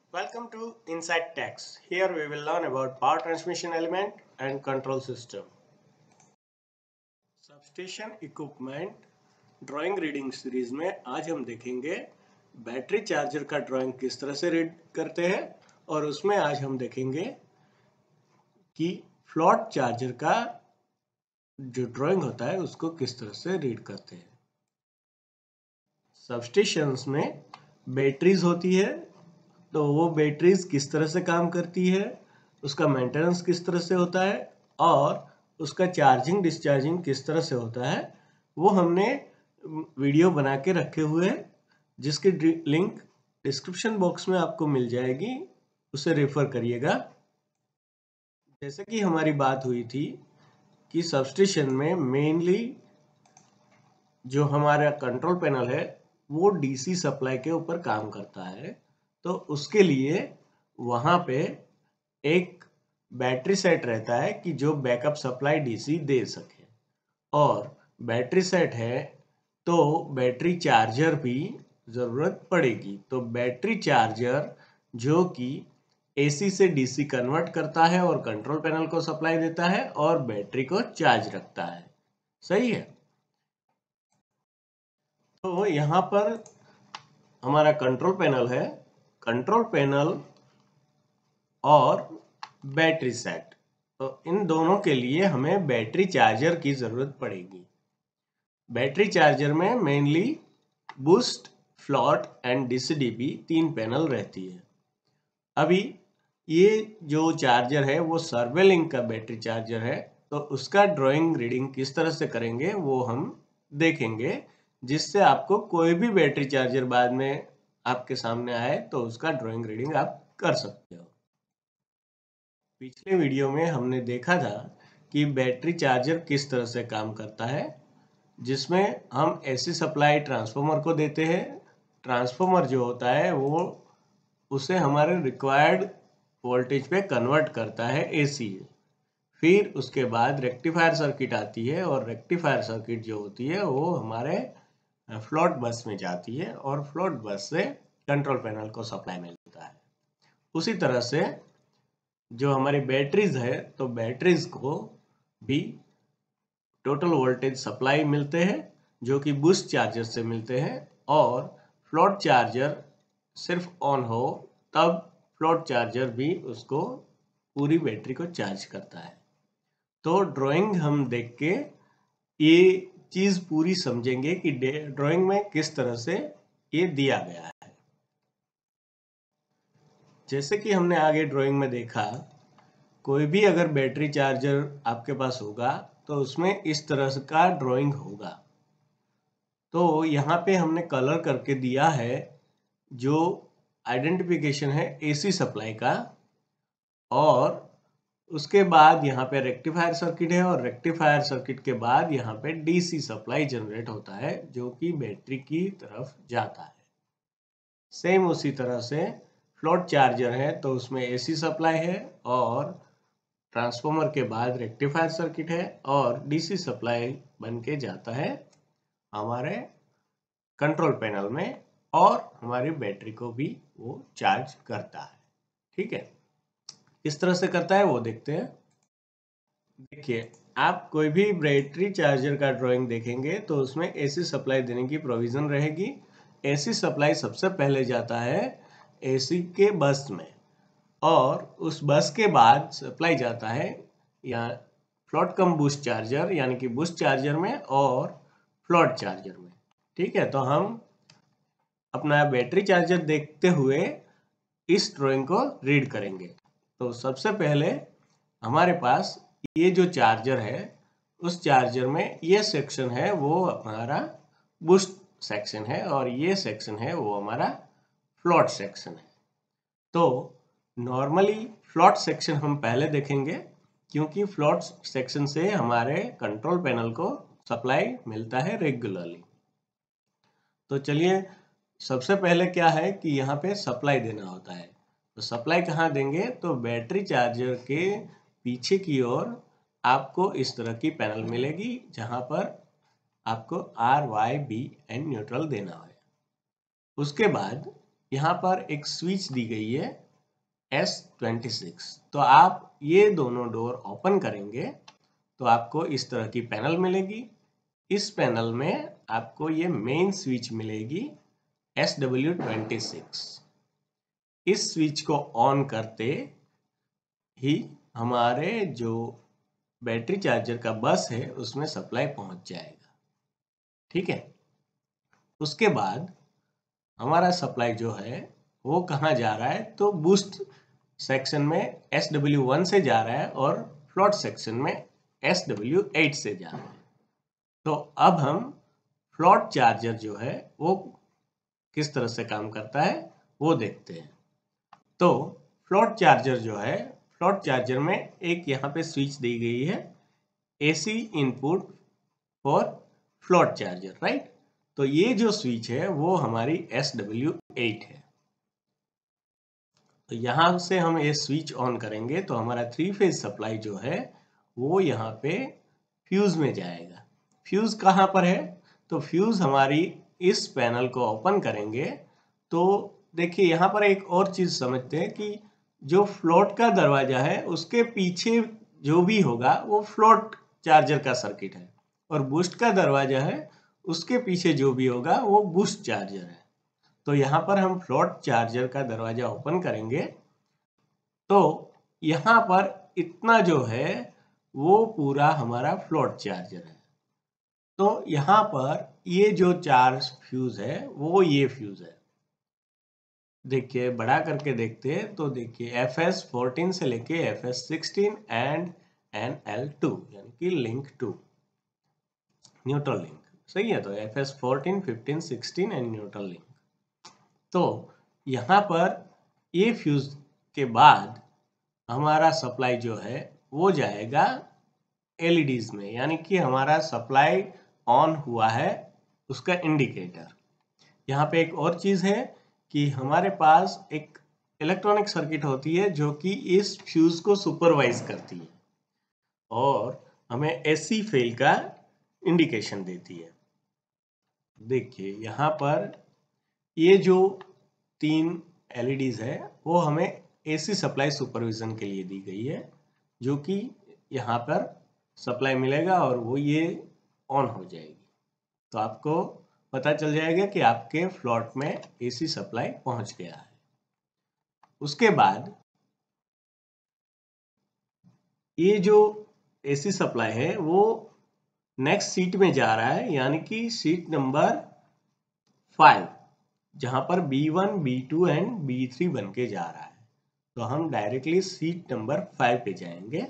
Welcome to Inside Text. Here we will learn about power transmission element and control system. Substation equipment drawing reading series में आज हम देखेंगे battery charger का drawing किस तरह से रीड करते हैं और उसमें आज हम देखेंगे कि फ्लॉट चार्जर का जो ड्राइंग होता है उसको किस तरह से रीड करते हैं। सबस्टेशंस में बैटरीज होती है, तो वो बैटरीज किस तरह से काम करती है, उसका मेंटेनेंस किस तरह से होता है और उसका चार्जिंग डिस्चार्जिंग किस तरह से होता है, वो हमने वीडियो बना के रखे हुए हैं जिसकी लिंक डिस्क्रिप्शन बॉक्स में आपको मिल जाएगी, उसे रेफर करिएगा। जैसे कि हमारी बात हुई थी कि सबस्टेशन में मेनली जो हमारा कंट्रोल पैनल है वो डीसी सप्लाई के ऊपर काम करता है, तो उसके लिए वहां पे एक बैटरी सेट रहता है कि जो बैकअप सप्लाई डीसी दे सके, और बैटरी सेट है तो बैटरी चार्जर भी जरूरत पड़ेगी। तो बैटरी चार्जर जो कि एसी से डीसी कन्वर्ट करता है और कंट्रोल पैनल को सप्लाई देता है और बैटरी को चार्ज रखता है। सही है। तो यहाँ पर हमारा कंट्रोल पैनल है, कंट्रोल पैनल और बैटरी सेट, तो इन दोनों के लिए हमें बैटरी चार्जर की जरूरत पड़ेगी। बैटरी चार्जर में mainly boost, float and DC DP तीन पैनल रहती है। अभी ये जो चार्जर है वो सर्वेलिंक का बैटरी चार्जर है, तो उसका ड्राइंग रीडिंग किस तरह से करेंगे वो हम देखेंगे, जिससे आपको कोई भी बैटरी चार्जर बाद में आपके सामने आए तो उसका ड्राइंग रीडिंग आप कर सकते हो। पिछले वीडियो में हमने देखा था कि बैटरी चार्जर किस तरह से काम करता है, जिसमें हम एसी सप्लाई ट्रांसफार्मर को देते हैं। ट्रांसफार्मर जो होता है वो उसे हमारे रिक्वायर्ड वोल्टेज पे कन्वर्ट करता है एसी। फिर उसके बाद रेक्टिफायर सर्किट आती है और रेक्टिफायर सर्किट जो होती है वो हमारे फ्लोट बस में जाती है और फ्लोट बस से कंट्रोल पैनल को सप्लाई मिलता है। उसी तरह से जो हमारी बैटरीज है, तो बैटरीज को भी टोटल वोल्टेज सप्लाई मिलते हैं जो कि बूस्ट चार्जर से मिलते हैं, और फ्लोट चार्जर सिर्फ ऑन हो तब फ्लोट चार्जर भी उसको पूरी बैटरी को चार्ज करता है। तो ड्राइंग हम देख के ये चीज पूरी समझेंगे कि ड्राइंग में किस तरह से ये दिया गया है। जैसे कि हमने आगे ड्राइंग में देखा, कोई भी अगर बैटरी चार्जर आपके पास होगा तो उसमें इस तरह का ड्राइंग होगा। तो यहाँ पे हमने कलर करके दिया है जो आइडेंटिफिकेशन है एसी सप्लाई का, और उसके बाद यहाँ पे रेक्टिफायर सर्किट है और रेक्टिफायर सर्किट के बाद यहाँ पे डीसी सप्लाई जनरेट होता है जो कि बैटरी की तरफ जाता है। सेम उसी तरह से फ्लोट चार्जर है तो उसमें एसी सप्लाई है और ट्रांसफार्मर के बाद रेक्टिफायर सर्किट है और डीसी सप्लाई बन के जाता है हमारे कंट्रोल पैनल में और हमारी बैटरी को भी वो चार्ज करता है। ठीक है, किस तरह से करता है वो देखते हैं। देखिए, आप कोई भी बैटरी चार्जर का ड्राइंग देखेंगे तो उसमें एसी सप्लाई देने की प्रोविजन रहेगी। एसी सप्लाई सबसे पहले जाता है एसी के बस में, और उस बस के बाद सप्लाई जाता है या फ्लोट कम बूस्ट चार्जर यानी कि बूस्ट चार्जर में और फ्लोट चार्जर में। ठीक है, तो हम अपना बैटरी चार्जर देखते हुए इस ड्राइंग को रीड करेंगे। तो सबसे पहले हमारे पास ये जो चार्जर है, उस चार्जर में ये सेक्शन है वो हमारा बूस्ट सेक्शन है और ये सेक्शन है वो हमारा फ्लोट सेक्शन है। तो नॉर्मली फ्लोट सेक्शन हम पहले देखेंगे क्योंकि फ्लोट सेक्शन से हमारे कंट्रोल पैनल को सप्लाई मिलता है रेगुलरली। तो चलिए, सबसे पहले क्या है कि यहाँ पे सप्लाई देना होता है। तो सप्लाई कहाँ देंगे, तो बैटरी चार्जर के पीछे की ओर आपको इस तरह की पैनल मिलेगी जहाँ पर आपको R, Y, B and neutral देना है। उसके बाद यहाँ पर एक स्विच दी गई है S26। तो आप ये दोनों डोर ओपन करेंगे तो आपको इस तरह की पैनल मिलेगी। इस पैनल में आपको ये मेन स्विच मिलेगी SW26। इस स्विच को ऑन करते ही हमारे जो बैटरी चार्जर का बस है उसमें सप्लाई पहुंच जाएगा। ठीक है, उसके बाद हमारा सप्लाई जो है वो कहाँ जा रहा है, तो बूस्ट सेक्शन में SW1 से जा रहा है और फ्लोट सेक्शन में SW8 से जा रहा है। तो अब हम फ्लोट चार्जर जो है वो किस तरह से काम करता है वो देखते हैं। तो फ्लोट चार्जर जो है, फ्लोट चार्जर में एक यहाँ पे स्विच दी गई है AC input for float charger, right. तो ये जो स्विच है वो हमारी SW8 है। तो यहाँ से हम ये स्विच ऑन करेंगे तो हमारा 3 फेज सप्लाई जो है वो यहाँ पे फ्यूज में जाएगा। फ्यूज कहाँ पर है, तो फ्यूज हमारी इस पैनल को ओपन करेंगे तो देखिए यहाँ पर एक और चीज समझते हैं कि जो फ्लोट का दरवाजा है उसके पीछे जो भी होगा वो फ्लोट चार्जर का सर्किट है, और बूस्ट का दरवाजा है उसके पीछे जो भी होगा वो बूस्ट चार्जर है। तो यहाँ पर हम फ्लोट चार्जर का दरवाजा ओपन करेंगे तो यहाँ पर इतना जो है वो पूरा हमारा फ्लोट चार्जर है। तो यहाँ पर ये जो 4 फ्यूज है वो ये फ्यूज है। देखिए बड़ा करके देखते हैं तो देखिए FS14 से लेके FS16 एंड NL2 यानी कि लिंक 2 न्यूट्रल लिंक, सही है। तो FS14, 15, 16 एंड न्यूट्रल लिंक। तो यहाँ पर ये फ्यूज के बाद हमारा सप्लाई जो है वो जाएगा LEDs में, यानी कि हमारा सप्लाई ऑन हुआ है उसका इंडिकेटर। यहाँ पे एक और चीज है कि हमारे पास एक इलेक्ट्रॉनिक सर्किट होती है जो कि इस फ्यूज को सुपरवाइज करती है और हमें AC फेल का इंडिकेशन देती है। देखिए यहाँ पर ये जो 3 LEDs है वो हमें AC सप्लाई सुपरविजन के लिए दी गई है, जो कि यहाँ पर सप्लाई मिलेगा और वो ये ऑन हो जाएगी। तो आपको पता चल जाएगा कि आपके फ्लॉट में AC सप्लाई पहुंच गया है। उसके बाद ये जो AC सप्लाई है वो नेक्स्ट सीट में जा रहा है, यानी कि सीट नंबर 5, जहां पर B1, B2 एंड B3 बन के जा रहा है। तो हम डायरेक्टली सीट नंबर 5 पे जाएंगे।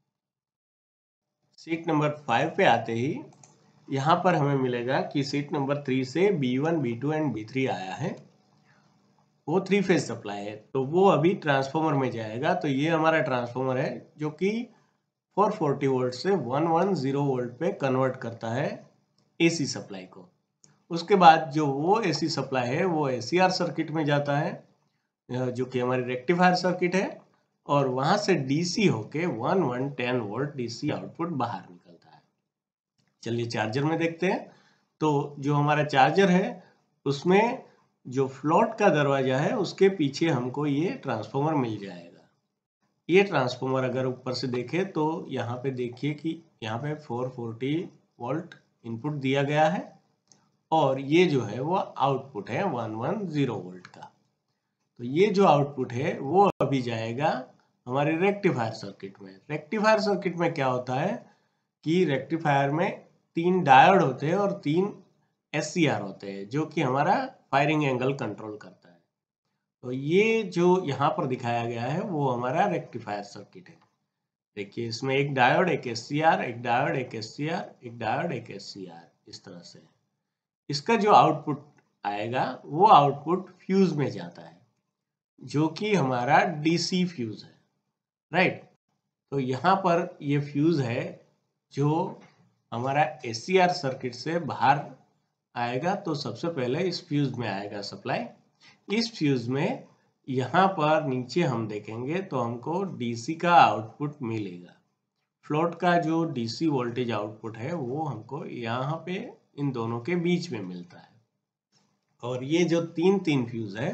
सीट नंबर 5 पे आते ही यहाँ पर हमें मिलेगा कि सीट नंबर 3 से B1, B2 एंड B3 आया है, वो 3 फेज सप्लाई है। तो वो अभी ट्रांसफॉर्मर में जाएगा। तो ये हमारा ट्रांसफॉर्मर है जो कि 440 वोल्ट से 110 वोल्ट पे कन्वर्ट करता है AC सप्लाई को। उसके बाद जो वो AC सप्लाई है वो ACR सर्किट में जाता है, जो कि हमारी रेक्टिफायर सर्किट है, और वहां से DC होके 1110 वोल्ट DC आउटपुट बाहर निकलता है। चलिए चार्जर में देखते हैं। तो जो हमारा चार्जर है उसमें जो फ्लोट का दरवाजा है उसके पीछे हमको ये ट्रांसफॉर्मर मिल जाएगा। ये ट्रांसफॉर्मर अगर ऊपर से देखें तो यहाँ पे देखिए कि यहाँ पे 440 वोल्ट इनपुट दिया गया है और ये जो है वो आउटपुट है 110 वोल्ट का। तो ये जो आउटपुट है वो अभी जाएगा हमारे रेक्टिफायर सर्किट में। रेक्टिफायर सर्किट में क्या होता है कि रेक्टिफायर में 3 डायोड होते हैं और 3 SCR होते हैं जो कि हमारा फायरिंग एंगल कंट्रोल करता है। तो ये जो यहाँ पर दिखाया गया है वो हमारा रेक्टिफायर सर्किट है। देखिए इसमें एक डायोड, एक SCR, एक डायोड, एक SCR, एक डायोड, एक SCR, इस तरह से। इसका जो आउटपुट आएगा वो आउटपुट फ्यूज में जाता है जो कि हमारा DC फ्यूज है, राइट। तो यहाँ पर ये फ्यूज है जो हमारा SCR सर्किट से बाहर आएगा। तो सबसे पहले इस फ्यूज में आएगा सप्लाई। इस फ्यूज में यहाँ पर नीचे हम देखेंगे तो हमको DC का आउटपुट मिलेगा। फ्लोट का जो DC वोल्टेज आउटपुट है वो हमको यहाँ पे इन दोनों के बीच में मिलता है। और ये जो 3 फ्यूज है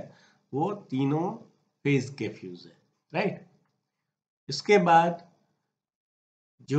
वो तीनों फेज के फ्यूज है, राइट। इसके बाद जो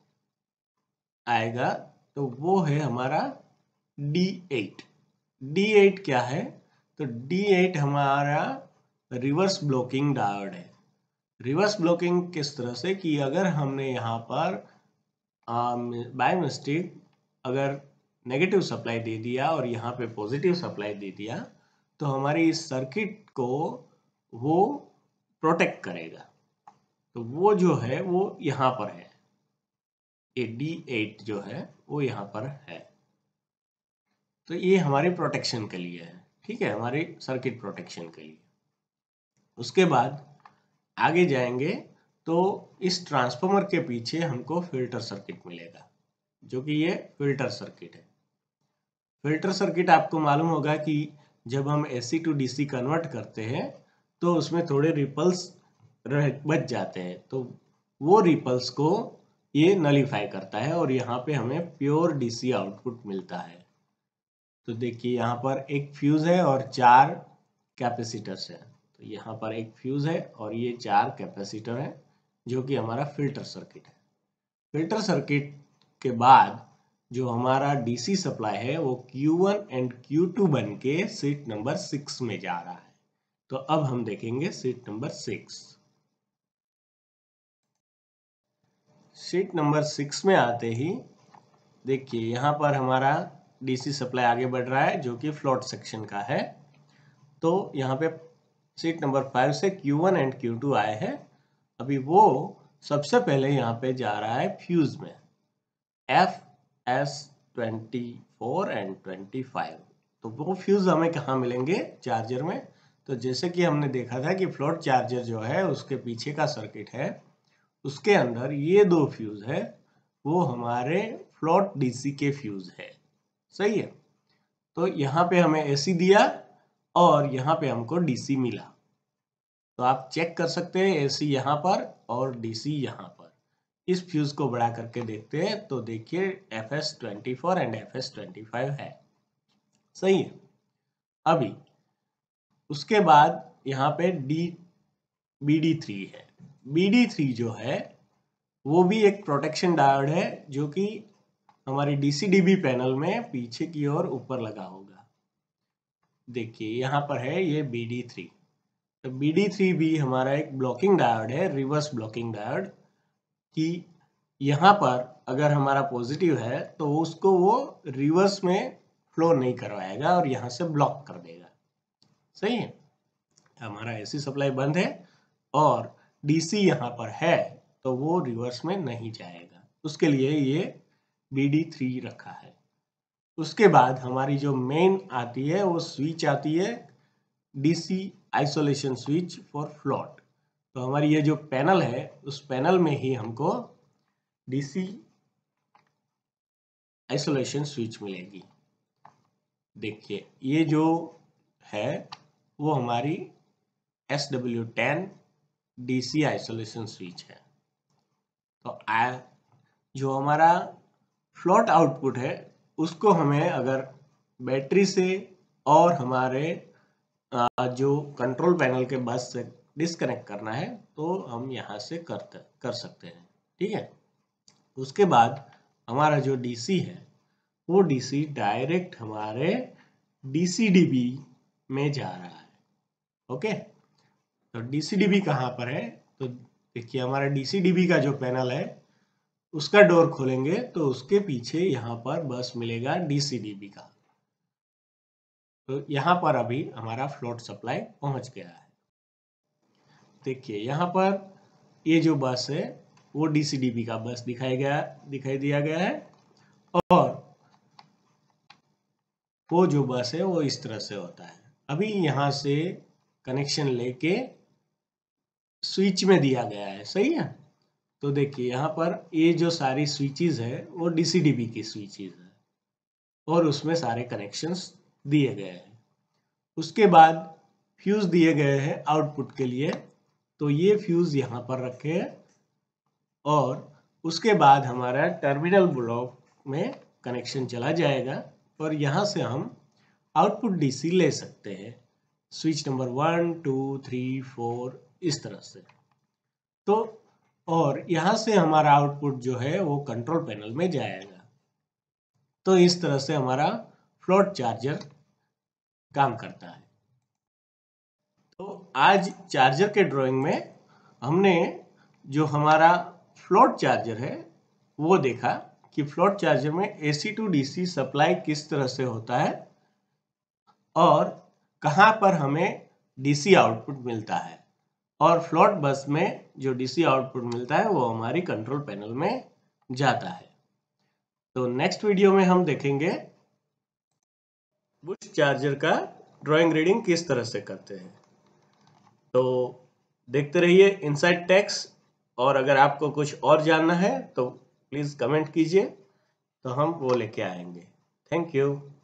आएगा तो वो है हमारा D8। D8 क्या है? तो D8 हमारा रिवर्स ब्लॉकिंग डायोड है। रिवर्स ब्लॉकिंग किस तरह से कि अगर हमने यहाँ पर बाय मिस्टेक अगर नेगेटिव सप्लाई दे दिया और यहाँ पे पॉजिटिव सप्लाई दे दिया तो हमारी इस सर्किट को वो प्रोटेक्ट करेगा। तो वो जो है वो यहाँ पर है, ये D8 जो है वो यहाँ पर है। तो ये हमारी प्रोटेक्शन के लिए है, ठीक है, हमारी सर्किट प्रोटेक्शन के लिए। उसके बाद आगे जाएंगे तो इस ट्रांसफार्मर के पीछे हमको फिल्टर सर्किट मिलेगा, जो कि ये फिल्टर सर्किट है। फिल्टर सर्किट आपको मालूम होगा कि जब हम AC टू DC कन्वर्ट करते हैं तो उसमें थोड़े रिपल्स बच जाते हैं, तो वो रिपल्स को ये नलीफाई करता है और यहाँ पे हमें प्योर DC आउटपुट मिलता है। तो देखिए यहाँ पर एक फ्यूज है और 4 कैपेसिटर्स है। तो यहाँ पर एक फ्यूज है और ये 4 कैपेसिटर है, जो कि हमारा फिल्टर सर्किट है। फिल्टर सर्किट के बाद जो हमारा DC सप्लाई है वो Q1 एंड Q2 बन के सीट नंबर 6 में जा रहा है। तो अब हम देखेंगे सीट नंबर 6। सीट नंबर 6 में आते ही देखिए यहाँ पर हमारा DC सप्लाई आगे बढ़ रहा है, जो कि फ्लोट सेक्शन का है। तो यहाँ पे सीट नंबर 5 से Q1 एंड Q2 आए हैं। अभी वो सबसे पहले यहाँ पे जा रहा है फ्यूज में FS24 एंड 25। तो वो फ्यूज हमें कहाँ मिलेंगे? चार्जर में। तो जैसे कि हमने देखा था कि फ्लोट चार्जर जो है उसके पीछे का सर्किट है, उसके अंदर ये 2 फ्यूज है, वो हमारे फ्लोट DC के फ्यूज है, सही है। तो यहाँ पे हमें AC दिया और यहाँ पे हमको DC मिला। तो आप चेक कर सकते हैं AC यहाँ पर और DC यहाँ पर। इस फ्यूज को बढ़ा करके देखते हैं तो देखिए FS24 एंड FS25 है, सही है। अभी उसके बाद यहाँ पे BD3 है। BD3 जो है वो भी एक प्रोटेक्शन डायोड है, जो कि हमारे DC-DB पैनल में पीछे की ओर ऊपर लगा होगा। देखिए यहाँ पर है ये BD3। तो BD3 भी हमारा एक ब्लॉकिंग डायोड है, रिवर्स ब्लॉकिंग डायोड, कि यहाँ पर अगर हमारा पॉजिटिव है तो उसको वो रिवर्स में फ्लो नहीं करवाएगा और यहाँ से ब्लॉक कर देगा, सही है। हमारा AC सप्लाई बंद है और DC यहाँ पर है तो वो रिवर्स में नहीं जाएगा, उसके लिए ये BD3 रखा है। उसके बाद हमारी जो मेन आती है वो स्विच आती है DC isolation switch for float. तो हमारी ये जो पैनल है उस पैनल में ही हमको DC आइसोलेशन स्विच मिलेगी। देखिए ये जो है वो हमारी SW10 DC आइसोलेशन स्विच है। तो जो हमारा फ्लोट आउटपुट है उसको हमें अगर बैटरी से और हमारे जो कंट्रोल पैनल के बस से डिस्कनेक्ट करना है तो हम यहाँ से कर सकते हैं, ठीक है। उसके बाद हमारा जो DC है वो DC डायरेक्ट हमारे DC-DB में जा रहा है, ओके। तो DC-DB कहाँ पर है? तो देखिए हमारा DC-DB का जो पैनल है उसका डोर खोलेंगे तो उसके पीछे यहाँ पर बस मिलेगा DC-DB का। तो यहाँ पर अभी हमारा फ्लोट सप्लाई पहुंच गया है। देखिए यहाँ पर ये जो बस है वो DC-DB का बस दिखाई दिया गया है और वो जो बस है वो इस तरह से होता है। अभी यहाँ से कनेक्शन लेके स्विच में दिया गया है, सही है। तो देखिए यहाँ पर ये जो सारी स्विचेस है वो DC-DB की स्विचेस है और उसमें सारे कनेक्शंस दिए गए हैं। उसके बाद फ्यूज दिए गए हैं आउटपुट के लिए, तो ये फ्यूज यहाँ पर रखे हैं और उसके बाद हमारा टर्मिनल ब्लॉक में कनेक्शन चला जाएगा और यहाँ से हम आउटपुट DC ले सकते हैं। स्विच नंबर 1 2 3 4 इस तरह से। तो और यहाँ से हमारा आउटपुट जो है वो कंट्रोल पैनल में जाएगा। तो इस तरह से हमारा फ्लोट चार्जर काम करता है। तो आज चार्जर के ड्राइंग में हमने जो हमारा फ्लोट चार्जर है वो देखा कि फ्लोट चार्जर में AC टू DC सप्लाई किस तरह से होता है और कहाँ पर हमें DC आउटपुट मिलता है, और फ्लोट बस में जो DC आउटपुट मिलता है वो हमारी कंट्रोल पैनल में जाता है। तो नेक्स्ट वीडियो में हम देखेंगे बुश चार्जर का ड्राइंग रीडिंग किस तरह से करते हैं। तो देखते रहिए इनसाइड टेक्स, और अगर आपको कुछ और जानना है तो प्लीज़ कमेंट कीजिए, तो हम वो लेके आएंगे। Thank you.